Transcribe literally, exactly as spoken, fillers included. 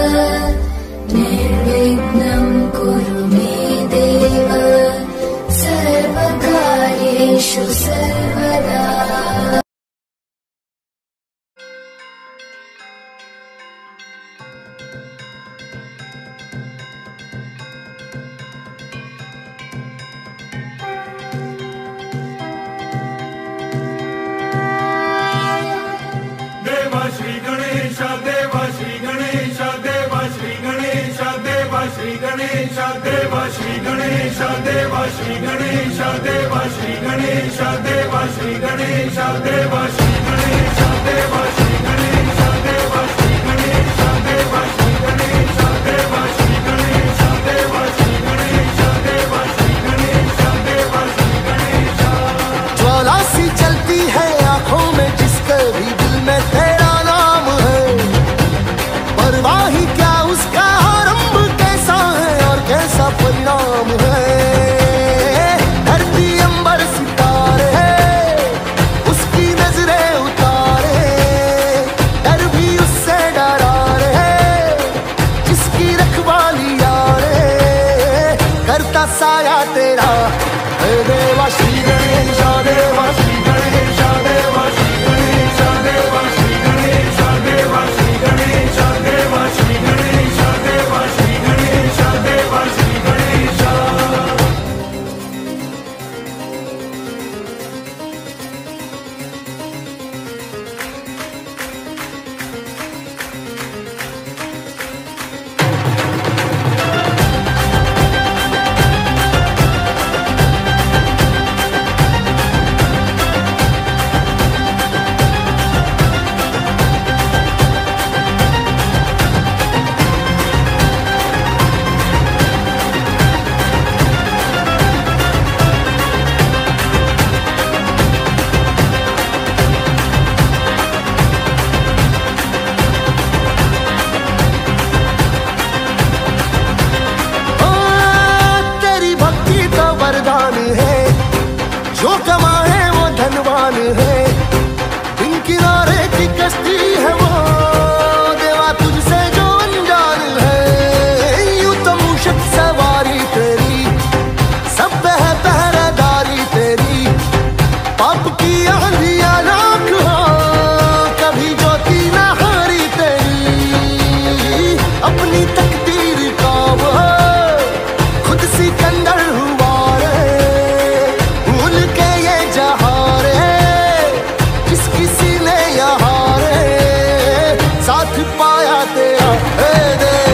निर्विघ्नं कुरु मे देव सर्वकार्येषु सर्वदा। श्री गणेश देवा श्री गणेश देवा श्री गणेश देवा श्री गणेश देवा श्री गणेश देवा श्री गणेश देवा श्री गणेश देवा श्री गणेश देवा श्री गणेश देवा श्री गणेश देवा श्री गणेश देवा श्री गणेश देवा श्री गणेश देवा श्री गणेश देवा श्री गणेश देवा श्री गणेश। ज्वाला सी चलती है आंखों में जिसके भी दिल में तेरा नाम है, परवाही क्या उसका आरंभ कैसा है और कैसा परिणाम है। धरती अंबर सितारे उसकी नजरें उतारे, डर भी उससे डरा रे जिसकी रखवाली यारे करता साया तेरा। हे देवा श्री गणेश देवा श्री गणेश देवा श्री गणेश देवा श्री गणेश देवा श्री गणेश देवा श्री गणेश देवा श्री गणेश देवा श्री गणेश। जो कमाए वो धनवान है, बिन किनारे की कश्ती है वो देवा तुझसे जो अनजान है। यूं तो मूषक सवारी तेरी सब पे है पहरेदारी तेरी, पाप की आंधियां लाख हो कभी ज्योति ना हारी तेरी। अपनी तकदीर का वो खुद सिकंदर हुआ साथ पाया तेरा। हे देव